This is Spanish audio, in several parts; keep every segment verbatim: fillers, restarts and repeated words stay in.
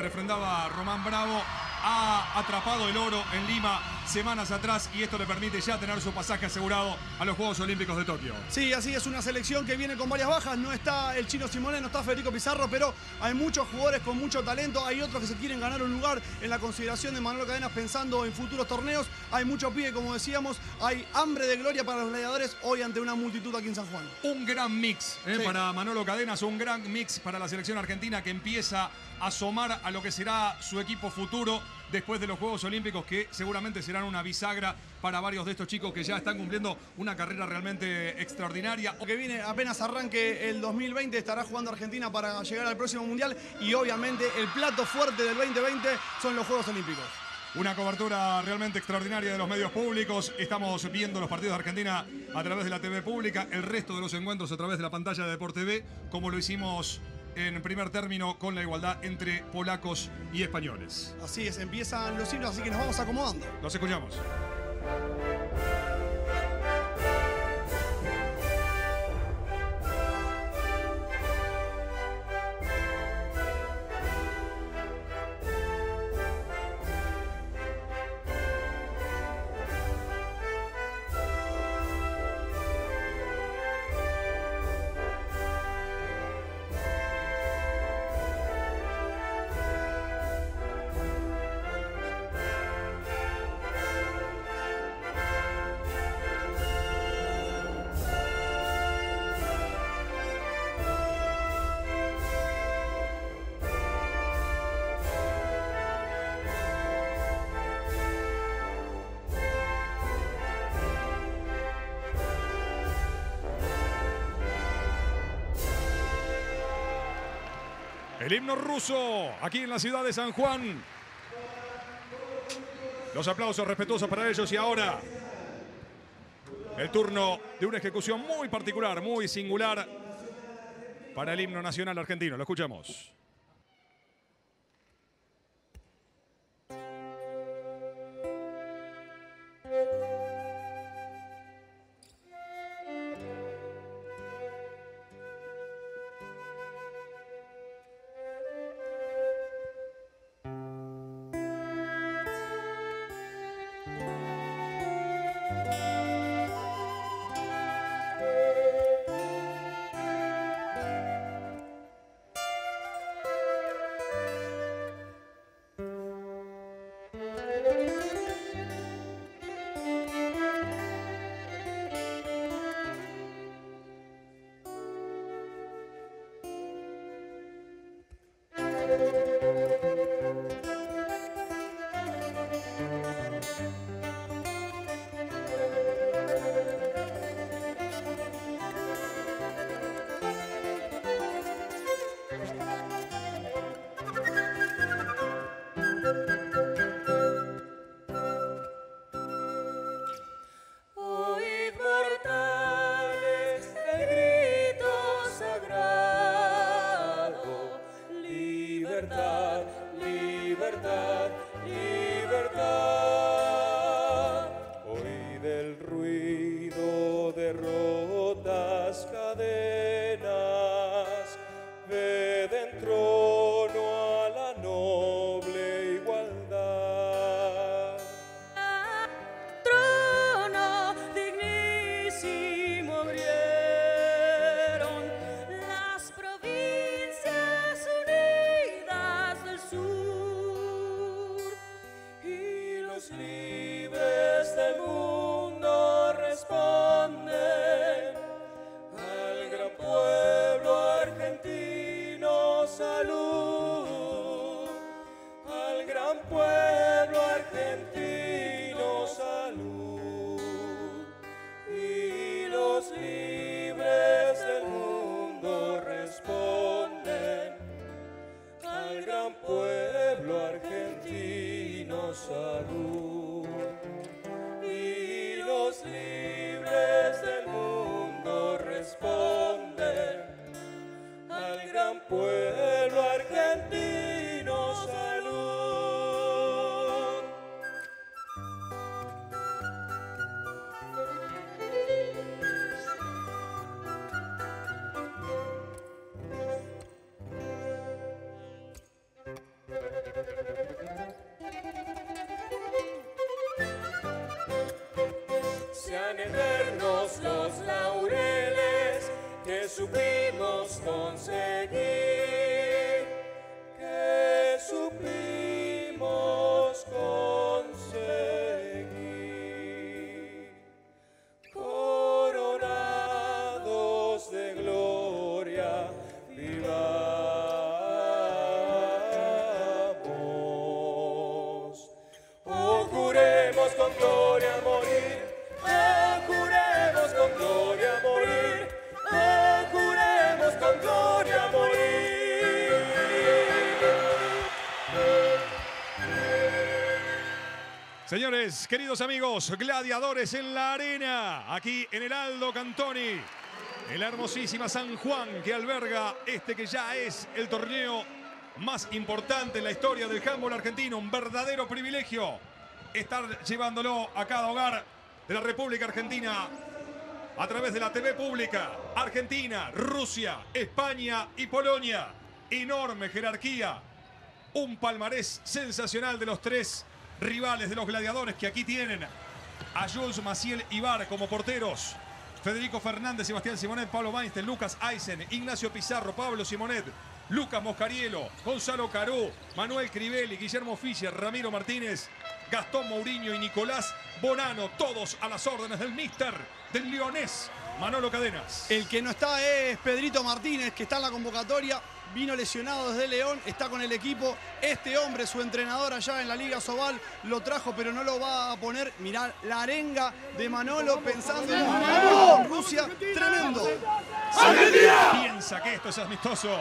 refrendaba Román Bravo, ha atrapado el oro en Lima semanas atrás y esto le permite ya tener su pasaje asegurado a los Juegos Olímpicos de Tokio. Sí, así es, una selección que viene con varias bajas. No está el Chino Simonés, no está Federico Pizarro, pero hay muchos jugadores con mucho talento. Hay otros que se quieren ganar un lugar en la consideración de Manolo Cadenas pensando en futuros torneos. Hay mucho pibe, como decíamos. Hay hambre de gloria para los gladiadores hoy ante una multitud aquí en San Juan. Un gran mix ¿eh? Sí. para Manolo Cadenas, un gran mix para la selección argentina que empieza a asomar a lo que será su equipo futuro después de los Juegos Olímpicos, que seguramente serán una bisagra para varios de estos chicos que ya están cumpliendo una carrera realmente extraordinaria. Que viene apenas arranque el dos mil veinte, estará jugando Argentina para llegar al próximo Mundial y obviamente el plato fuerte del veinte veinte son los Juegos Olímpicos. Una cobertura realmente extraordinaria de los medios públicos. Estamos viendo los partidos de Argentina a través de la T V pública, el resto de los encuentros a través de la pantalla de Deporte T V, como lo hicimos en primer término con la igualdad entre polacos y españoles. Así es, empiezan los himnos, así que nos vamos acomodando. Los escuchamos. El himno ruso, aquí en la ciudad de San Juan. Los aplausos respetuosos para ellos y ahora el turno de una ejecución muy particular, muy singular para el himno nacional argentino. Lo escuchamos. Señores, queridos amigos, gladiadores en la arena, aquí en el Aldo Cantoni, en la hermosísima San Juan, que alberga este que ya es el torneo más importante en la historia del handball argentino. Un verdadero privilegio estar llevándolo a cada hogar de la República Argentina a través de la T V pública. Argentina, Rusia, España y Polonia. Enorme jerarquía. Un palmarés sensacional de los tres rivales de los gladiadores que aquí tienen a Jules, Maciel y Bar como porteros. Federico Fernández, Sebastián Simonet, Pablo Weinstein, Lucas Eisen, Ignacio Pizarro, Pablo Simonet, Lucas Moscarielo, Gonzalo Caró, Manuel Crivelli, Guillermo Fischer, Ramiro Martínez, Gastón Mourinho y Nicolás Bonano. Todos a las órdenes del míster, del leonés Manolo Cadenas. El que no está es Pedrito Martínez, que está en la convocatoria. Vino lesionado desde León, está con el equipo. Este hombre, su entrenador allá en la Liga Sobal, lo trajo, pero no lo va a poner. Mirá la arenga de Manolo pensando en un rival con Rusia. Tremendo. ¡Argentina! Piensa que esto es amistoso.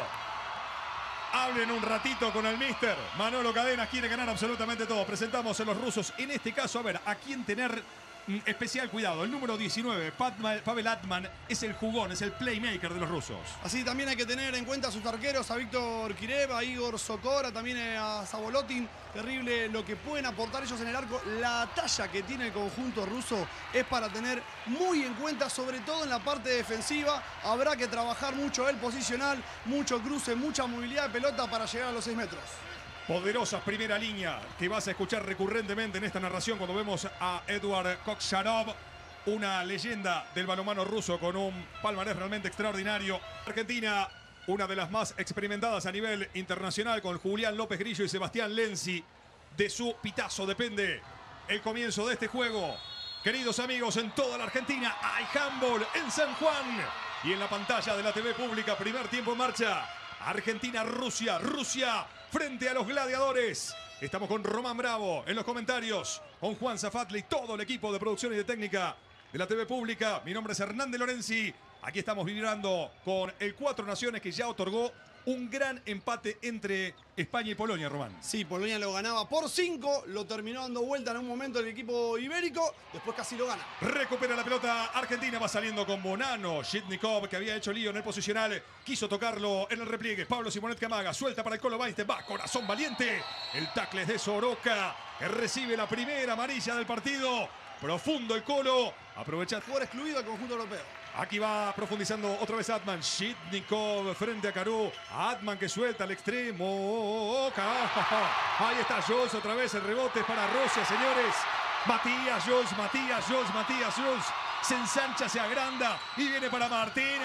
Hablen un ratito con el míster. Manolo Cadenas quiere ganar absolutamente todo. Presentamos a los rusos. En este caso, a ver, a quién tener especial cuidado. El número diecinueve, Pavel Atman, es el jugón, es el playmaker de los rusos. Así también hay que tener en cuenta a sus arqueros, a Víctor Kirev, a Igor Sokora, también a Sabolotin. Terrible lo que pueden aportar ellos en el arco. La talla que tiene el conjunto ruso es para tener muy en cuenta, sobre todo en la parte defensiva. Habrá que trabajar mucho el posicional, mucho cruce, mucha movilidad de pelota para llegar a los seis metros. Poderosa primera línea que vas a escuchar recurrentemente en esta narración cuando vemos a Eduard Koksharov, una leyenda del balonmano ruso con un palmarés realmente extraordinario. Argentina, una de las más experimentadas a nivel internacional, con Julián López Grillo y Sebastián Lenzi. De su pitazo depende el comienzo de este juego. Queridos amigos, en toda la Argentina hay handball en San Juan. Y en la pantalla de la T V pública, primer tiempo en marcha. Argentina-Rusia, Rusia frente a los gladiadores. Estamos con Román Bravo en los comentarios, con Juan Zafatli, todo el equipo de producción y de técnica de la T V pública. Mi nombre es Hernán de Lorenzi. Aquí estamos vibrando con el Cuatro Naciones, que ya otorgó un gran empate entre España y Polonia, Román. Sí, Polonia lo ganaba por cinco, lo terminó dando vuelta en un momento el equipo ibérico, después casi lo gana. Recupera la pelota Argentina, va saliendo con Bonano. Shitnikov, que había hecho lío en el posicional, quiso tocarlo en el repliegue. Pablo Simonet que amaga, suelta para el Colo Weinstein, va, corazón valiente. El tackle es de Soroka, que recibe la primera amarilla del partido. Profundo el Colo, aprovecha. Jugador excluido al conjunto europeo. Aquí va profundizando otra vez Atman. Shitnikov frente a Carú. Atman que suelta al extremo. Ahí está Jules otra vez. El rebote es para Rusia, señores. Matías Jules, Matías Jules, Matías Jules. Se ensancha, se agranda y viene para Martínez.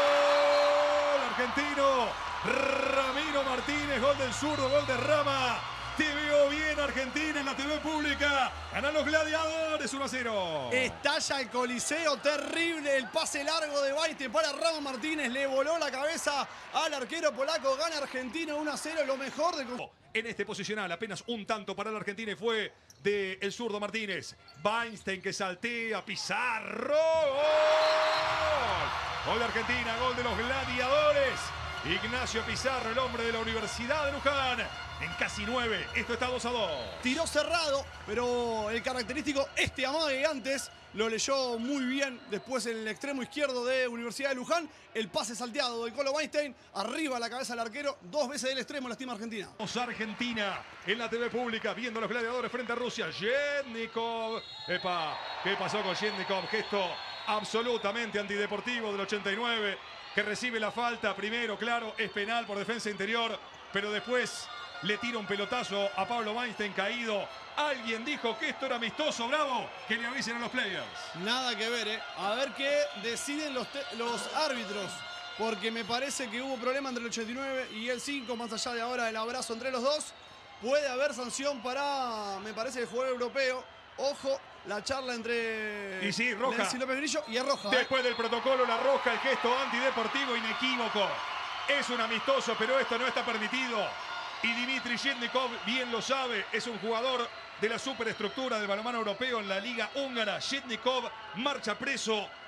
¡Gol argentino! Ramiro Martínez, gol del zurdo, gol de Rama. Te veo bien, Argentina, en la T V pública. Ganan los gladiadores uno a cero. Estalla el Coliseo, terrible el pase largo de Baite para Rama Martínez. Le voló la cabeza al arquero polaco. Gana Argentina uno a cero, lo mejor de... En este posicional, apenas un tanto para la Argentina y fue del zurdo Martínez. Weinstein que saltea, Pizarro. ¡Gol! Gol de Argentina, gol de los gladiadores. Ignacio Pizarro, el hombre de la Universidad de Luján. En casi nueve, esto está dos a dos. Tiró cerrado, pero el característico este amague antes lo leyó muy bien. Después en el extremo izquierdo de Universidad de Luján, el pase salteado del Colo Weinstein, arriba la cabeza del arquero, dos veces del extremo, lastima Argentina. Argentina en la T V pública, viendo a los gladiadores frente a Rusia. Shitnikov. Epa, ¿qué pasó con Shitnikov? Gesto absolutamente antideportivo del ochenta y nueve, que recibe la falta primero, claro, es penal por defensa interior, pero después le tira un pelotazo a Pablo Weinstein caído. Alguien dijo que esto era amistoso, Bravo. Que le avisen a los players. Nada que ver, ¿eh? A ver qué deciden los, los árbitros. Porque me parece que hubo problema entre el ochenta y nueve y el cinco, más allá de ahora el abrazo entre los dos. Puede haber sanción para, me parece, el jugador europeo. Ojo, la charla entre... Y sí, roja. Lenzi López Grillo y es roja. Después ¿eh? del protocolo, la roja, el gesto antideportivo inequívoco. Es un amistoso, pero esto no está permitido. Y Dmitry Shitnikov bien lo sabe, es un jugador de la superestructura del balonmano europeo en la liga húngara. Shitnikov marcha preso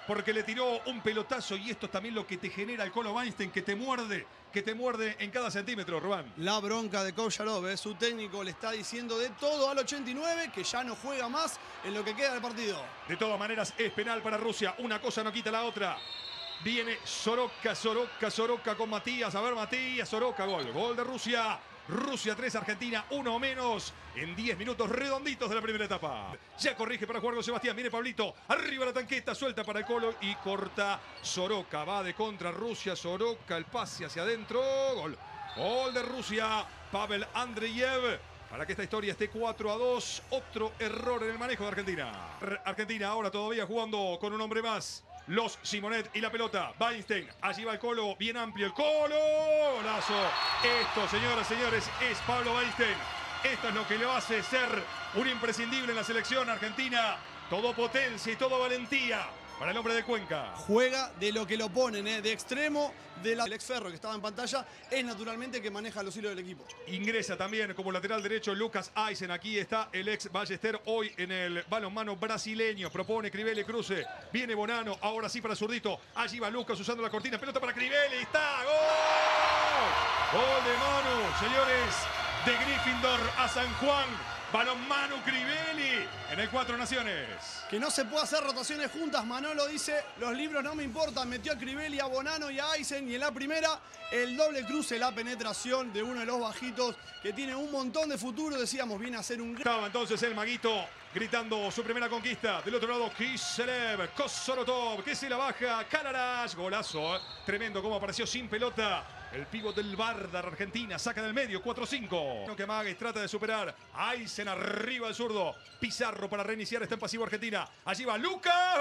porque le tiró un pelotazo y esto es también lo que te genera el Colo Weinstein, que te muerde, que te muerde en cada centímetro, Rubán. La bronca de Kolarov, ¿eh? Su técnico le está diciendo de todo al ochenta y nueve que ya no juega más en lo que queda del partido. De todas maneras es penal para Rusia, una cosa no quita la otra. Viene Soroka, Soroka, Soroka con Matías, a ver Matías, Soroka, gol, gol de Rusia. Rusia tres, Argentina uno menos en diez minutos redonditos de la primera etapa. Ya corrige para jugar con Sebastián. Viene Pablito. Arriba la tanqueta. Suelta para el Colo y corta Soroka. Va de contra Rusia. Soroka. El pase hacia adentro. Gol. Gol de Rusia. Pavel Andreyev. Para que esta historia esté cuatro a dos. Otro error en el manejo de Argentina. Argentina ahora todavía jugando con un hombre más. Los Simonet y la pelota. Weinstein. Allí va el Colo. Bien amplio el Colo. Golazo. Esto, señoras y señores, es Pablo Weinstein. Esto es lo que le hace ser un imprescindible en la selección argentina. Todo potencia y todo valentía para el hombre de Cuenca. Juega de lo que lo ponen, ¿eh? De extremo. De la... El ex Ferro que estaba en pantalla es naturalmente que maneja los hilos del equipo. Ingresa también como lateral derecho Lucas Eisen. Aquí está el ex Ballester hoy en el balonmano brasileño. Propone Crivelli cruce. Viene Bonano. Ahora sí para Zurdito. Allí va Lucas usando la cortina. Pelota para Crivelli. ¡Está! ¡Gol! Gol de Manu, señores. De Gryffindor a San Juan. Balonmano Crivelli en el Cuatro Naciones. Que no se puede hacer rotaciones juntas. Manolo dice, los libros no me importan. Metió a Crivelli, a Bonano y a Eisen. Y en la primera, el doble cruce, la penetración de uno de los bajitos que tiene un montón de futuro. Decíamos, viene a ser un... Estaba entonces el maguito gritando su primera conquista. Del otro lado, Kiselev, Kosorotov, que se la baja. Kalarash, golazo. ¿eh? Tremendo cómo apareció sin pelota. El pívot del Vardar Argentina saca del medio, cuatro cinco. Que Magues trata de superar. Eisen arriba el zurdo. Pizarro para reiniciar, está en pasivo Argentina. Allí va Lucas.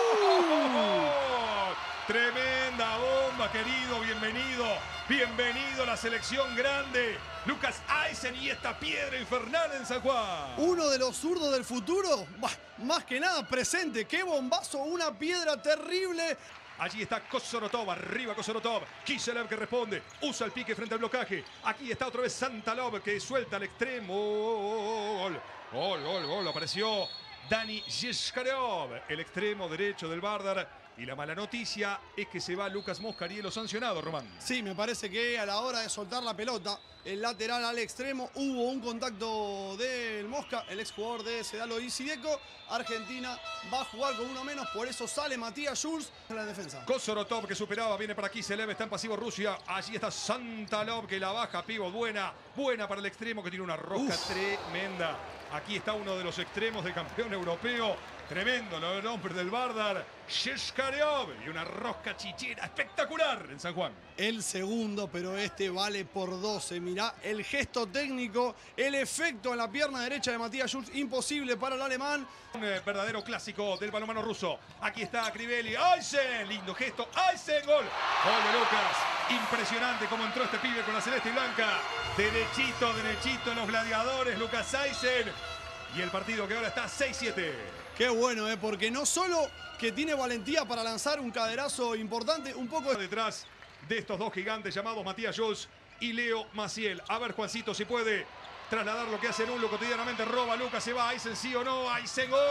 ¡Oh! Tremenda bomba, querido. Bienvenido. Bienvenido a la selección grande. Lucas Eisen y esta piedra infernal en San Juan. Uno de los zurdos del futuro. Bah, más que nada presente. Qué bombazo. Una piedra terrible. Allí está Kosorotov, arriba Kosorotov. Kiselev que responde, usa el pique frente al blocaje. Aquí está otra vez Santalov que suelta al extremo. Gol, gol, gol, gol. Apareció Dani Yeshkarov, el extremo derecho del Vardar. Y la mala noticia es que se va Lucas Moscarielo sancionado, Román. Sí, me parece que a la hora de soltar la pelota, el lateral al extremo, hubo un contacto del Mosca, el exjugador de Sedalo y Sideco. Argentina va a jugar con uno menos, por eso sale Matías Schulz en la defensa. Kosorotov que superaba, viene para aquí, Kiselev está en pasivo Rusia. Allí está Santalov que la baja, pivot, buena, buena para el extremo que tiene una rosca Uf. tremenda. Aquí está uno de los extremos del campeón europeo. Tremendo el hombre del Vardar, Yeshkarov, y una rosca chichera espectacular en San Juan. El segundo, pero este vale por doce. Mirá el gesto técnico, el efecto en la pierna derecha de Matías Schulz, imposible para el alemán. Un eh, verdadero clásico del balonmano ruso. Aquí está Crivelli, Eisen, lindo gesto, Eisen, gol. Gol de Lucas, impresionante cómo entró este pibe con la celeste y blanca. Derechito, derechito en los gladiadores, Lucas Eisen. Y el partido que ahora está seis siete. Qué bueno, ¿eh? Porque no solo que tiene valentía para lanzar un caderazo importante, un poco... Detrás de estos dos gigantes llamados Matías Schulz y Leo Maciel. A ver, Juancito, si puede trasladar lo que hace Nulo cotidianamente. Roba Lucas, se va, Eisen sí o no, Eisen, gol.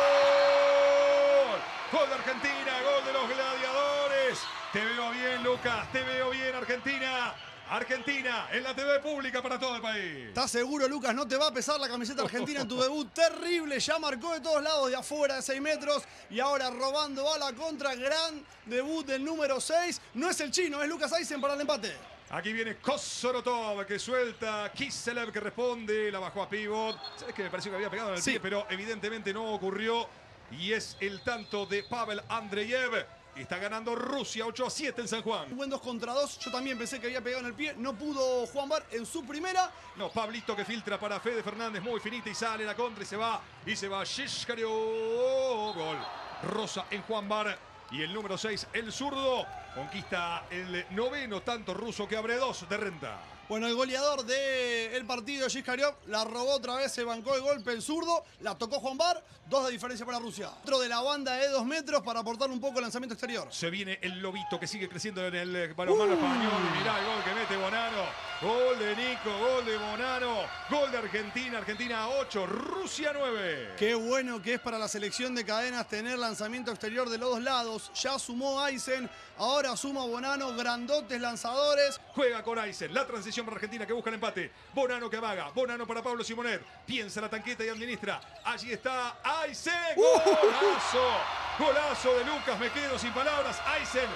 Gol de Argentina, gol de los gladiadores. Te veo bien, Lucas, te veo bien, Argentina. Argentina en la T V pública para todo el país. ¿Estás seguro, Lucas? No te va a pesar la camiseta argentina en tu debut. Terrible, ya marcó de todos lados, de afuera de seis metros. Y ahora robando a la contra. Gran debut del número seis. No es el chino, es Lucas Eisen para el empate. Aquí viene Kosorotov que suelta. Kiselev que responde. La bajó a pivot. ¿Sabes que me pareció que había pegado en el sí. pie? Pero evidentemente no ocurrió. Y es el tanto de Pavel Andreyev. Y está ganando Rusia ocho a siete en San Juan. Un buen dos contra dos. Yo también pensé que había pegado en el pie. No pudo Juan Bar en su primera. No, Pablito que filtra para Fede Fernández. Muy finita y sale la contra y se va. Y se va Yeshkarov. Gol. Rosa en Juan Bar. Y el número seis, el zurdo, conquista el noveno tanto ruso que abre dos de renta. Bueno, el goleador del partido, Yeshkarov, la robó otra vez, se bancó el golpe el zurdo, la tocó Juan Bar, dos de diferencia para Rusia. Otro de la banda de dos metros para aportar un poco el lanzamiento exterior. Se viene el lobito que sigue creciendo en el balonmano uh. español. Y mirá el gol que mete Bonano. Gol de Nico, gol de Bonano. Gol de Argentina, Argentina ocho, Rusia nueve. Qué bueno que es para la selección de cadenas tener lanzamiento exterior de los dos lados. Ya sumó Aysen, ahora suma Bonano, grandotes lanzadores. Juega con Aysen, la transición para Argentina que busca el empate. Bonano que amaga, Bonano para Pablo Simonet. Piensa la tanqueta y administra. Allí está Aysen. Golazo, golazo de Lucas, me quedo sin palabras. Aysen,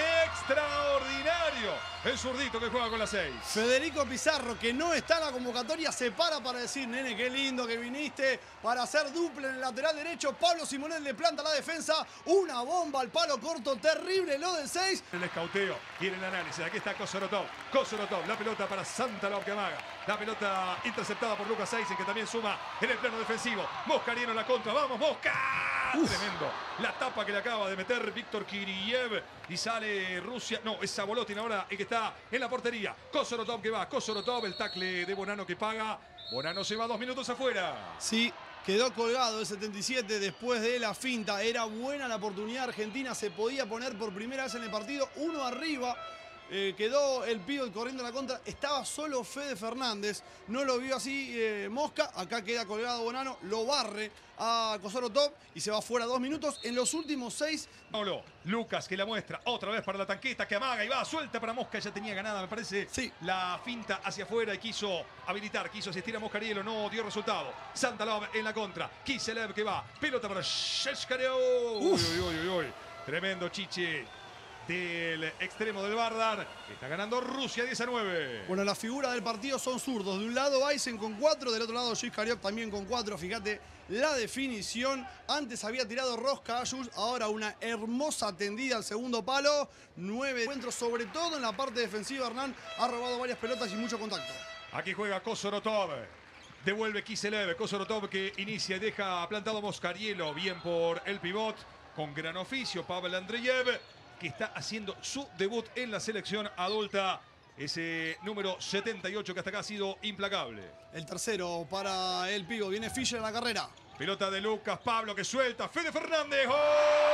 extraordinario. El zurdito que juega con la seis. Federico Pizarro, que no está en la convocatoria, se para para decir, nene, qué lindo que viniste para hacer duple en el lateral derecho. Pablo Simonet le planta la defensa. Una bomba al palo corto, terrible lo del seis. El escauteo y el análisis. Aquí está Kosorotov. Kosorotov, la pelota para Santalov que amaga. La pelota interceptada por Lucas Aysen, que también suma en el plano defensivo. Moscarieno en la contra. ¡Vamos, Mosca! Uf. Tremendo. La tapa que le acaba de meter Víctor Kiriev. Y sale Rusia. No, es Sabolotin ahora el que está en la portería. Kosorotov que va. Kosorotov, el tackle de Bonano que paga. Bonano se va dos minutos afuera. Sí, quedó colgado el setenta y siete después de la finta. Era buena la oportunidad. Argentina se podía poner por primera vez en el partido. Uno arriba. Eh, quedó el pívot corriendo a la contra. Estaba solo Fede Fernández. No lo vio así eh, Mosca. Acá queda colgado Bonano. Lo barre a Kosorotov y se va fuera dos minutos. En los últimos seis. Pablo, Lucas que la muestra. Otra vez para la tanqueta que amaga y va suelta para Mosca. Ya tenía ganada, me parece. Sí. La finta hacia afuera y quiso habilitar. Quiso asistir a Moscarielo. No dio resultado. Santalov en la contra. Kiselev que va. Pelota para Sheshkarev. Uy, uy, uy, uy, uy. Tremendo chiche del extremo del Vardar. Está ganando Rusia diez a nueve. Bueno, la figura del partido son zurdos. De un lado Aysen con cuatro, del otro lado Shishkariov también con cuatro. Fíjate la definición. Antes había tirado Rosca Ayus, ahora una hermosa tendida al segundo palo. Nueve encuentros, sobre todo en la parte defensiva. Hernán ha robado varias pelotas y mucho contacto. Aquí juega Kosorotov. Devuelve Kiselev. Kosorotov que inicia y deja plantado Moscarielo. Bien por el pivot. Con gran oficio Pavel Andreyev, que está haciendo su debut en la selección adulta. Ese número setenta y ocho que hasta acá ha sido implacable. El tercero para el pivo. Viene Fischer en la carrera. Pelota de Lucas Pablo que suelta. Fede Fernández. ¡Gol!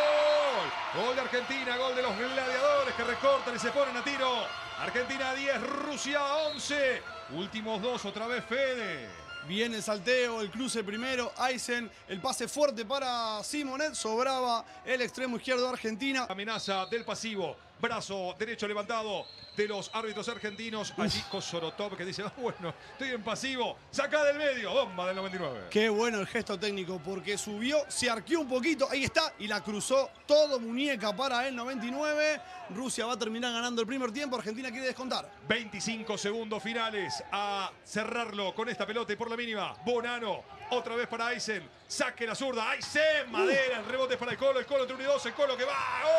Gol de Argentina. Gol de los gladiadores que recortan y se ponen a tiro. Argentina diez, Rusia once. Últimos dos, otra vez Fede. Viene el salteo, el cruce primero, Aysen, el pase fuerte para Simonet, sobraba el extremo izquierdo de Argentina. Amenaza del pasivo, brazo derecho levantado de los árbitros argentinos. Uf. Allí Kosorotov que dice, ah, bueno, estoy en pasivo, saca del medio, bomba del noventa y nueve. Qué bueno el gesto técnico, porque subió, se arqueó un poquito, ahí está, y la cruzó todo muñeca para el noventa y nueve. Rusia va a terminar ganando el primer tiempo, Argentina quiere descontar. veinticinco segundos finales a cerrarlo con esta pelota y por la mínima. Bonano, otra vez para Aysen, saque la zurda, Aysen, madera, el rebote es para el Colo, el Colo entre uno y dos, el Colo que va,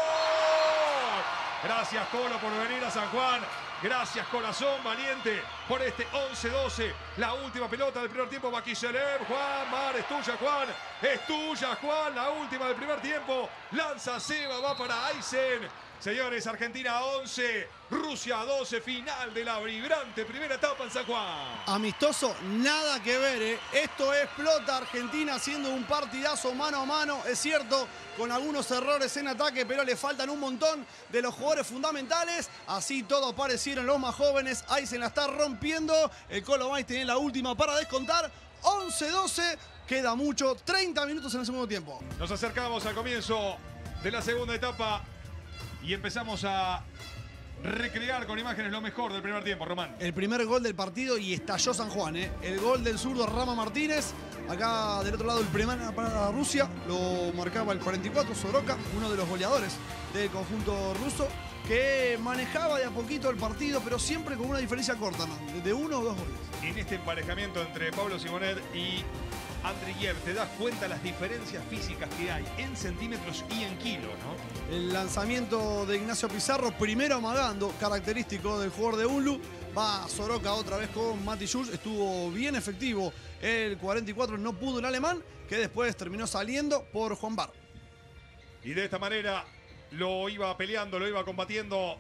¡gol! Gracias Colo por venir a San Juan. Gracias Corazón Valiente por este once doce. La última pelota del primer tiempo va Kiselev. Juan Mar, es tuya Juan. Es tuya Juan. La última del primer tiempo. Lanza Seba, va para Aysen. Señores, Argentina once, Rusia doce, final de la vibrante primera etapa en San Juan. Amistoso, nada que ver, ¿eh? Esto explota Argentina haciendo un partidazo mano a mano, es cierto, con algunos errores en ataque, pero le faltan un montón de los jugadores fundamentales. Así todo aparecieron los más jóvenes. Aysen la está rompiendo. El Colo Mais tiene la última para descontar. once doce, queda mucho, treinta minutos en el segundo tiempo. Nos acercamos al comienzo de la segunda etapa. Y empezamos a recrear con imágenes lo mejor del primer tiempo, Román. El primer gol del partido y estalló San Juan, ¿eh? El gol del zurdo Rama Martínez. Acá del otro lado el primer para Rusia. Lo marcaba el cuarenta y cuatro, Soroka, uno de los goleadores del conjunto ruso, que manejaba de a poquito el partido, pero siempre con una diferencia corta, ¿no? De uno o dos goles. En este emparejamiento entre Pablo Simonet y Andreyev, te das cuenta las diferencias físicas que hay en centímetros y en kilos, ¿no? El lanzamiento de Ignacio Pizarro, primero amagando, característico del jugador de Unlu. Va Soroka otra vez con Mati Schulz, estuvo bien efectivo el cuarenta y cuatro, no pudo el alemán, que después terminó saliendo por Juan Bar. Y de esta manera lo iba peleando, lo iba combatiendo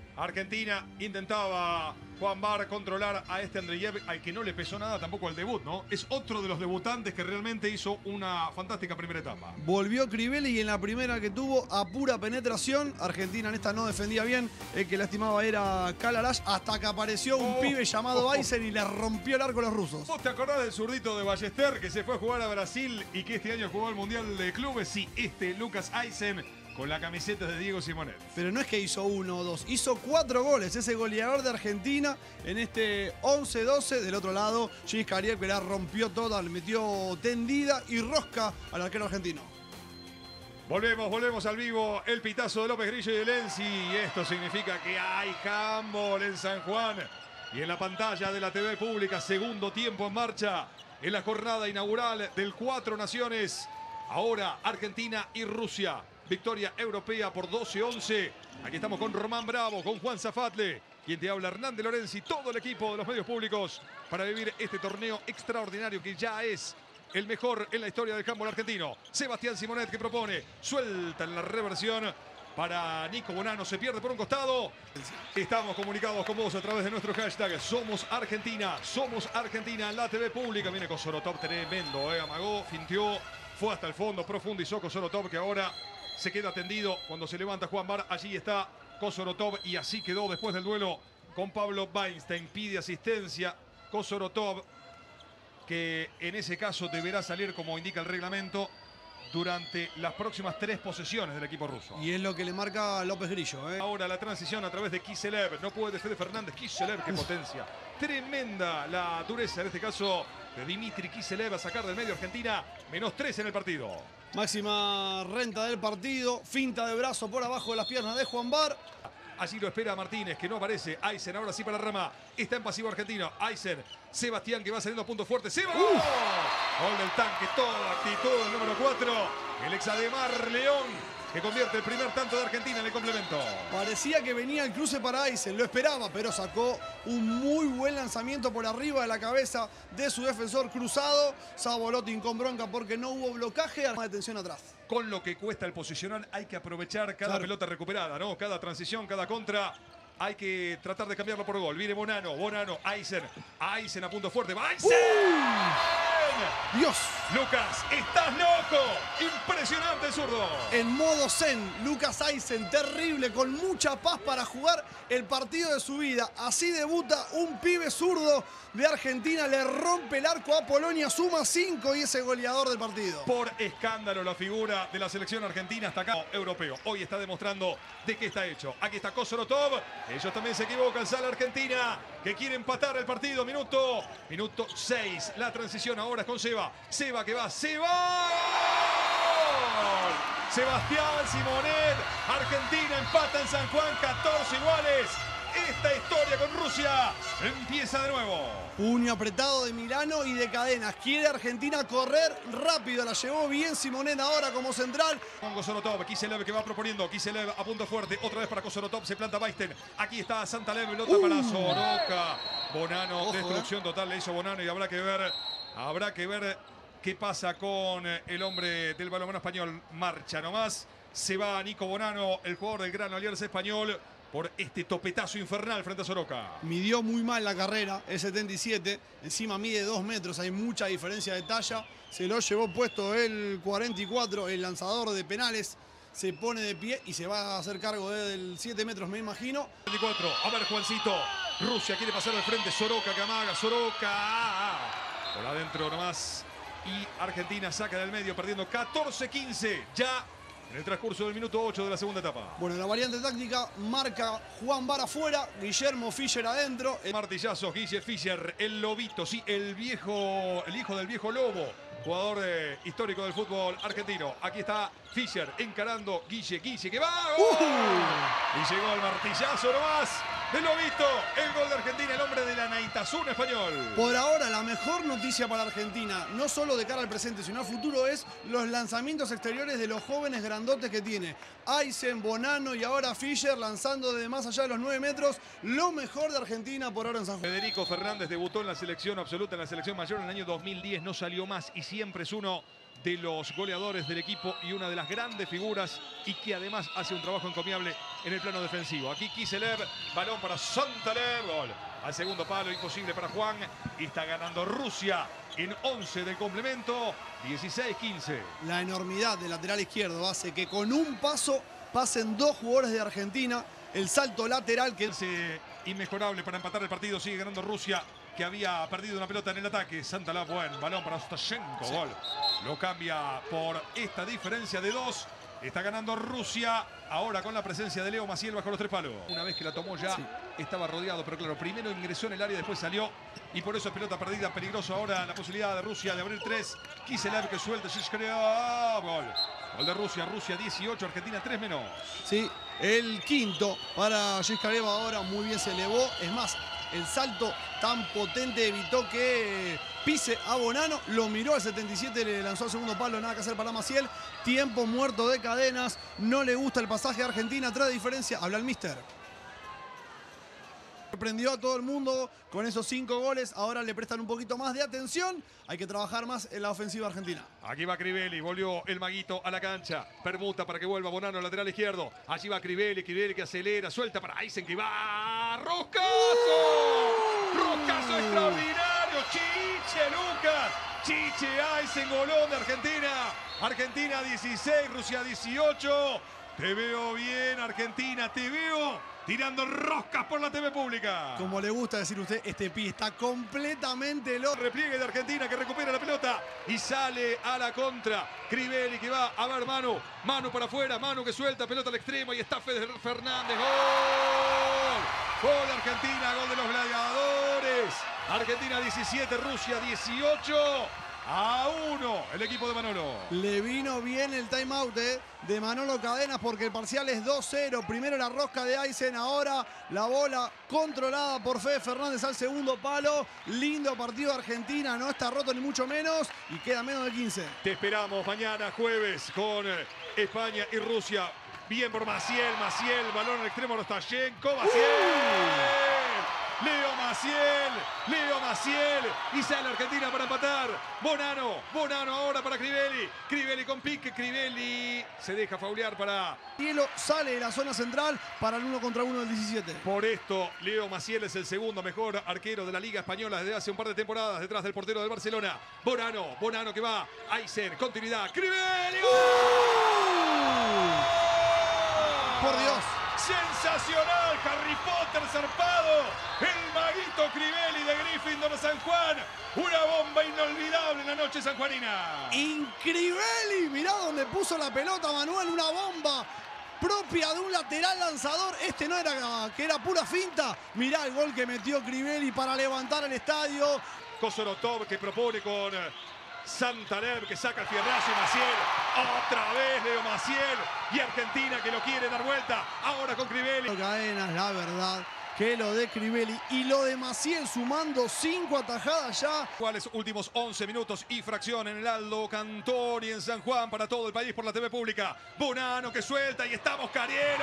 Argentina intentaba Juan Bar controlar a este Andreyev, al que no le pesó nada tampoco el debut, ¿no? Es otro de los debutantes que realmente hizo una fantástica primera etapa. Volvió Crivelli y en la primera que tuvo a pura penetración. Argentina en esta no defendía bien. El que lastimaba era Kalarash hasta que apareció un oh, pibe llamado oh, Aysen y le rompió el arco a los rusos. ¿Vos te acordás del zurdito de Ballester que se fue a jugar a Brasil y que este año jugó el Mundial de Clubes? Sí, este Lucas Aysen con la camiseta de Diego Simonet. Pero no es que hizo uno o dos, hizo cuatro goles. Ese goleador de Argentina en este once doce. Del otro lado, Gis Kariev, que la rompió toda, le metió tendida y rosca al arquero argentino. Volvemos, volvemos al vivo. El pitazo de López Grillo y de Lenzi. Y esto significa que hay handball en San Juan. Y en la pantalla de la T V pública, segundo tiempo en marcha en la jornada inaugural del Cuatro Naciones. Ahora Argentina y Rusia. Victoria europea por doce once. Aquí estamos con Román Bravo, con Juan Zafatle, quien te habla Hernández Lorenzi, todo el equipo de los medios públicos para vivir este torneo extraordinario que ya es el mejor en la historia del handball argentino. Sebastián Simonet que propone, suelta en la reversión para Nico Bonano, se pierde por un costado. Estamos comunicados con vos a través de nuestro hashtag Somos Argentina, Somos Argentina en la T V pública. Viene Kosorotov tremendo, eh, amagó, fintió, fue hasta el fondo, profundizó Kosorotov que ahora se queda tendido cuando se levanta Juan Bar. Allí está Kosorotov y así quedó después del duelo con Pablo Weinstein. Pide asistencia Kosorotov, que en ese caso deberá salir como indica el reglamento durante las próximas tres posesiones del equipo ruso. Y es lo que le marca López Grillo. ¿eh? Ahora la transición a través de Kiselev. No puede Fede Fernández. Kiselev, qué potencia. Tremenda la dureza en este caso de Dimitri Kiselev a sacar del medio Argentina. Menos tres en el partido. Máxima renta del partido, finta de brazo por abajo de las piernas de Juan Bar. Allí lo espera Martínez, que no aparece. Aysen ahora sí para Rama. Está en pasivo argentino. Aysen, Sebastián que va saliendo a punto fuerte. ¡Seba! ¡Uh! Gol del tanque, toda actitud del número cuatro. El Exademar León, que convierte el primer tanto de Argentina en el complemento. Parecía que venía el cruce para Aysen, lo esperaba, pero sacó un muy buen lanzamiento por arriba de la cabeza de su defensor cruzado. Sabolotin con bronca porque no hubo blocaje, arma de tensión atrás. Con lo que cuesta el posicional, hay que aprovechar cada claro. pelota recuperada, ¿no? Cada transición, cada contra. Hay que tratar de cambiarlo por gol. Viene Bonano, Bonano, Aysen. Aysen a punto fuerte. ¡Va Aysen! ¡Uh! ¡Dios! Lucas, estás loco. Impresionante el zurdo. En modo zen, Lucas Aysen, terrible, con mucha paz para jugar el partido de su vida. Así debuta un pibe zurdo de Argentina, le rompe el arco a Polonia, suma cinco y es el goleador del partido. Por escándalo la figura de la selección argentina hasta acá, europeo. Hoy está demostrando de qué está hecho. Aquí está Kosorotov. Ellos también se equivocan. Sale Argentina, que quiere empatar el partido. Minuto, minuto seis. La transición ahora es con Seba. Seba que va. ¡Seba! Sebastián Simonet. Argentina empata en San Juan. catorce iguales. Esta historia con Rusia empieza de nuevo. Puño apretado de Milano y de Cadenas. Quiere Argentina correr rápido. La llevó bien Simonet ahora como central. Con Kosorotov, Kiselev que va proponiendo. Kiselev a punto fuerte. Otra vez para Kosorotov. Se planta Weinstein. Aquí está Santalev. Pelota uh. para Soroka. Bonano. Ojo, destrucción eh. total le hizo Bonano. Y habrá que ver. Habrá que ver qué pasa con el hombre del balonmano español. Marcha nomás. Se va Nico Bonano, el jugador del Gran Alianza Español, por este topetazo infernal frente a Soroka. Midió muy mal la carrera, el setenta y siete, encima mide dos metros, hay mucha diferencia de talla. Se lo llevó puesto el cuarenta y cuatro, el lanzador de penales. Se pone de pie y se va a hacer cargo del siete metros, me imagino. cuarenta y cuatro, a ver Juancito. Rusia quiere pasar al frente, Soroka que amaga, Soroka. Por adentro nomás. Y Argentina saca del medio perdiendo catorce quince. Ya en el transcurso del minuto ocho de la segunda etapa. Bueno, la variante táctica marca Juan Bar afuera, Guillermo Fischer adentro. Martillazos, Guille Fischer, el lobito, sí, el viejo, el hijo del viejo lobo, jugador eh, histórico del fútbol argentino. Aquí está Fischer encarando Guille, Guille que va. Uh. Y llegó el martillazo nomás del lobito, el gol de Argentina, el hombre de la Naitasuna español. Por ahora la mejor noticia para Argentina, no solo de cara al presente, sino al futuro, es los lanzamientos exteriores de los jóvenes grandotes que tiene. Aysen, Bonano y ahora Fischer lanzando desde más allá de los nueve metros. Lo mejor de Argentina por ahora en San Juan. Federico Fernández debutó en la selección absoluta, en la selección mayor en el año dos mil diez, no salió más y siempre es uno de los goleadores del equipo y una de las grandes figuras y que además hace un trabajo encomiable en el plano defensivo. Aquí Kiselev, balón para Santalev, gol al segundo palo, imposible para Juan, y está ganando Rusia en once del complemento, dieciséis quince. La enormidad del lateral izquierdo hace que con un paso pasen dos jugadores de Argentina. El salto lateral que es inmejorable para empatar el partido. Sigue ganando Rusia, que había perdido una pelota en el ataque. Santalev, buen balón para Ostashenko, sí. Gol. Lo cambia por esta diferencia de dos. Está ganando Rusia ahora con la presencia de Leo Maciel bajo los tres palos. Una vez que la tomó ya, sí. Estaba rodeado, pero claro, primero ingresó en el área, después salió. Y por eso es pelota perdida, peligroso ahora la posibilidad de Rusia de abrir tres. Kiselev que suelta, Shishkarev, gol. Gol de Rusia, Rusia dieciocho, Argentina tres menos. Sí, el quinto para Shishkarev ahora, muy bien se elevó. Es más, el salto tan potente evitó que pise a Bonano. Lo miró al setenta y siete, le lanzó al segundo palo, nada que hacer para Maciel. Tiempo muerto de Cadenas. No le gusta el pasaje de Argentina. Trae diferencia. Habla el mister. Sorprendió a todo el mundo con esos cinco goles. Ahora le prestan un poquito más de atención. Hay que trabajar más en la ofensiva argentina. Aquí va Crivelli. Volvió el maguito a la cancha. Permuta para que vuelva Bonano al lateral izquierdo. Allí va Crivelli. Crivelli que acelera. Suelta para Aysen que va. ¡Roscazo! ¡Roscazo extraordinario! ¡Chiche, Lucas! Chiche, Aysen, golón de Argentina. Argentina dieciséis, Rusia dieciocho. Te veo bien, Argentina. Te veo tirando roscas por la T V pública. Como le gusta decir usted, este pie está completamente loco. Repliegue de Argentina que recupera la pelota y sale a la contra. Crivelli que va a ver Manu. Manu para afuera, Manu que suelta, pelota al extremo y está Fede Fernández. ¡Gol! Gol de Argentina, gol de los gladiadores. Argentina diecisiete, Rusia dieciocho. A uno el equipo de Manolo. Le vino bien el timeout eh, de Manolo Cadenas porque el parcial es dos cero. Primero la rosca de Aysen, ahora la bola controlada por Fede Fernández al segundo palo. Lindo partido de Argentina, no está roto ni mucho menos y queda menos de quince. Te esperamos mañana jueves con España y Rusia. Bien por Maciel, Maciel, balón al extremo de Ostashenko, Maciel. Uh. Leo Maciel, Leo Maciel y sale Argentina para empatar. Bonano, Bonano ahora para Crivelli. Crivelli con pique, Crivelli se deja faulear para... Hielo sale de la zona central para el uno contra uno del diecisiete. Por esto, Leo Maciel es el segundo mejor arquero de la Liga Española desde hace un par de temporadas, detrás del portero del Barcelona. Bonano, Bonano que va, Aysen, continuidad, Crivelli. ¡Oh! Por Dios. Sensacional, Harry Potter zarpado, el maguito Crivelli de Gryffindor San Juan, una bomba inolvidable en la noche sanjuanina. Increíble, mirá donde puso la pelota Manuel, una bomba propia de un lateral lanzador. Este no era, que era pura finta. Mirá el gol que metió Crivelli para levantar el estadio. Kosorotov que propone con Santalev que saca el fierrazo y Maciel. Otra vez Leo Maciel y Argentina que lo quiere dar vuelta. Ahora con Crivelli. Cadenas, la verdad que lo de Crivelli y lo de Maciel sumando cinco atajadas ya. ¿Cuáles últimos once minutos y fracción en el Aldo Cantori en San Juan para todo el país por la T V pública? Bonano que suelta y estamos Carielo.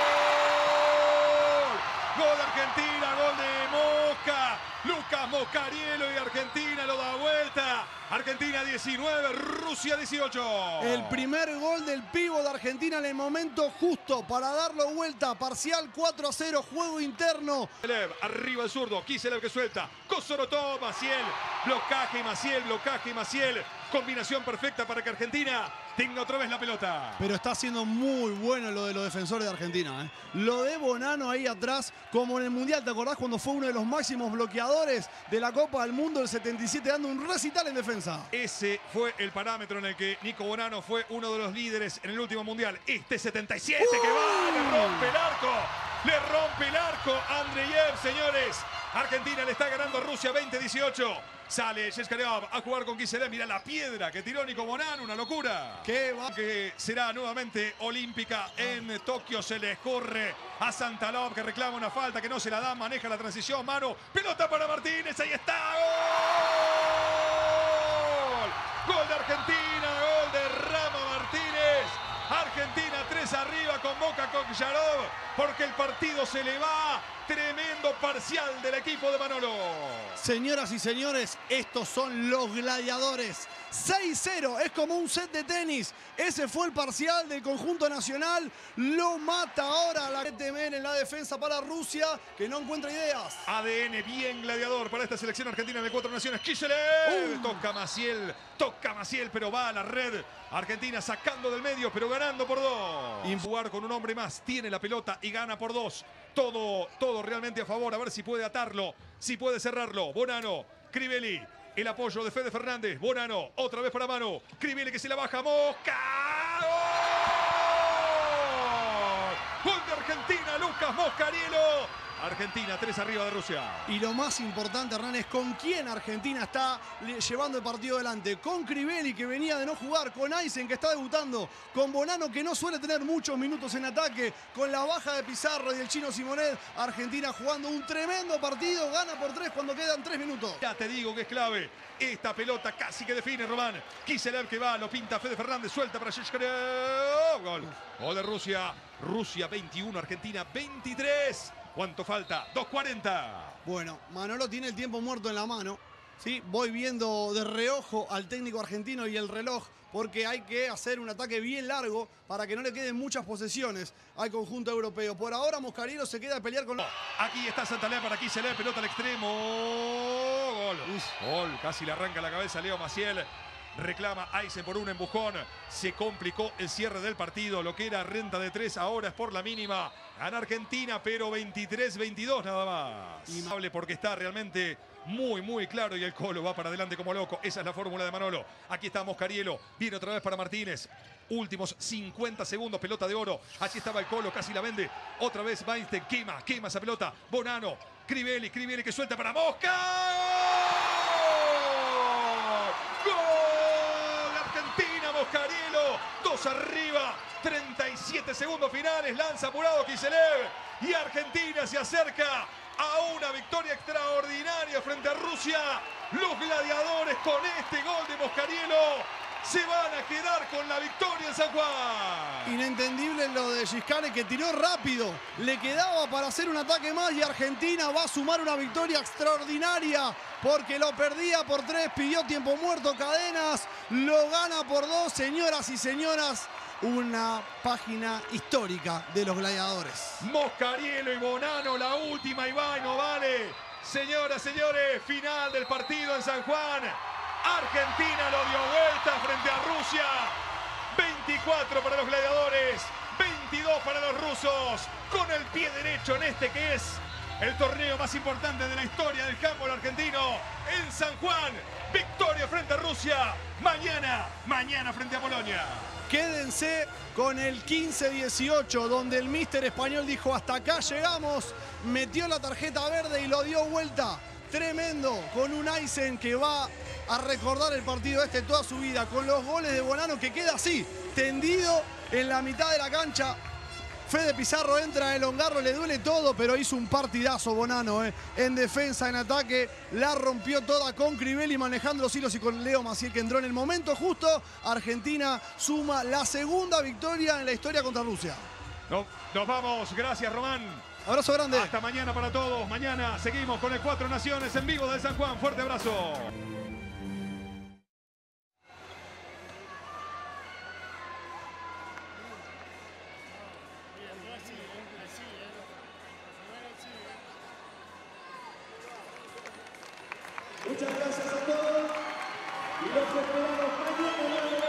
¡Gol! Gol de Argentina, gol de Mosca. Lucas Moscarielo y Argentina lo da vuelta. Argentina diecinueve, Rusia dieciocho. El primer gol del pivo de Argentina en el momento justo para darlo vuelta. Parcial cuatro a cero, juego interno. Arriba el zurdo, Kiselev que suelta. Kosorotov, Maciel. Blocaje y Maciel, blocaje y Maciel. Combinación perfecta para que Argentina tenga otra vez la pelota. Pero está siendo muy bueno lo de los defensores de Argentina. ¿eh? Lo de Bonano ahí atrás, como en el Mundial, ¿te acordás cuando fue uno de los máximos bloqueadores de la Copa del Mundo del setenta y siete dando un recital en defensa? Ese fue el parámetro en el que Nico Bonano fue uno de los líderes en el último Mundial. Este setenta y siete uh. que va, le rompe el arco. Le rompe el arco Andreyev, señores. Argentina le está ganando a Rusia veinte dieciocho. Sale Shishkarev a jugar con Kiselev. Mira la piedra que tiró Nico Bonano, una locura. ¿Qué va? Que será nuevamente olímpica en Tokio. Se le escorre a Santalev que reclama una falta que no se la da. Maneja la transición, mano. Pelota para Martínez. Ahí está. ¡Gol! Gol de Argentina. Gol de Rama Martínez. Argentina tres arriba, convoca a Kokyarov porque el partido se le va Tremendo parcial del equipo de Manolo. Señoras y señores, estos son los gladiadores. seis cero, es como un set de tenis. Ese fue el parcial del conjunto nacional. Lo mata ahora la Temer en la defensa para Rusia, que no encuentra ideas. A D N bien gladiador para esta selección argentina de cuatro naciones. Kiselev. Uh. Toca Maciel, toca Maciel, pero va a la red. Argentina sacando del medio, pero ganando por dos. Y jugar con un hombre más, tiene la pelota y gana por dos. Todo, todo realmente a favor. A ver si puede atarlo, si puede cerrarlo. Bonano, Crivelli. El apoyo de Fede Fernández. Bonano, otra vez para Manu. Crivelli que se la baja. Mosca. ¡Gol! Gol de Argentina, Lucas Moscarielo. Argentina, tres arriba de Rusia. Y lo más importante, Hernán, es con quién Argentina está llevando el partido adelante. Con Crivelli, que venía de no jugar. Con Aysen, que está debutando. Con Bonano, que no suele tener muchos minutos en ataque. Con la baja de Pizarro y el chino Simonet. Argentina jugando un tremendo partido. Gana por tres cuando quedan tres minutos. Ya te digo que es clave. Esta pelota casi que define Román. Kiselev que va, lo pinta Fede Fernández. Suelta para Shishkarev. Gol. Gol de Rusia. Rusia veintiuno, Argentina veintitrés. ¿Cuánto falta? dos cuarenta. Bueno, Manolo tiene el tiempo muerto en la mano. ¿Sí? Voy viendo de reojo al técnico argentino y el reloj, porque hay que hacer un ataque bien largo para que no le queden muchas posesiones al conjunto europeo. Por ahora Moscarielo se queda a pelear con... Aquí está Santander para Kiselev, pelota al extremo. Gol. Uf. Gol, casi le arranca la cabeza Leo Maciel. Reclama Aysen por un empujón. Se complicó el cierre del partido. Lo que era renta de tres ahora es por la mínima. Gana Argentina, pero veintitrés veintidós nada más. Inmable porque está realmente muy, muy claro. Y el Colo va para adelante como loco. Esa es la fórmula de Manolo. Aquí está Moscarielo. Viene otra vez para Martínez. Últimos cincuenta segundos. Pelota de oro. Allí estaba el Colo. Casi la vende. Otra vez Weinstein. Quema, quema esa pelota. Bonano. Crivelli. Crivelli que suelta para Mosca. Moscarielo, dos arriba, treinta y siete segundos finales, lanza apurado Kiselev y Argentina se acerca a una victoria extraordinaria frente a Rusia. Los gladiadores con este gol de Moscarielo se van a quedar con la victoria en San Juan. Inentendible lo de Giscane, que tiró rápido. Le quedaba para hacer un ataque más y Argentina va a sumar una victoria extraordinaria porque lo perdía por tres, pidió tiempo muerto Cadenas, lo gana por dos. Señoras y señoras, una página histórica de los gladiadores. Moscarielo y Bonano, la última y va y no vale. Señoras, señores, final del partido en San Juan. Argentina lo dio vuelta frente a Rusia. veinticuatro para los gladiadores, veintidós para los rusos. Con el pie derecho en este que es el torneo más importante de la historia del handball argentino. En San Juan, victoria frente a Rusia. Mañana, mañana frente a Polonia. Quédense con el quince dieciocho, donde el míster español dijo hasta acá llegamos. Metió la tarjeta verde y lo dio vuelta. Tremendo, con un Aysen que va a recordar el partido este toda su vida, con los goles de Bonano que queda así, tendido en la mitad de la cancha. Fede Pizarro entra, el hongarro le duele todo, pero hizo un partidazo Bonano, eh. En defensa, en ataque, la rompió toda con Crivelli manejando los hilos y con Leo Maciel que entró en el momento justo. Argentina suma la segunda victoria en la historia contra Rusia. No, nos vamos, gracias Román. Abrazo grande. Hasta mañana para todos. Mañana seguimos con el Cuatro Naciones en vivo de San Juan. Fuerte abrazo. Muchas gracias a todos y los esperamos mañana.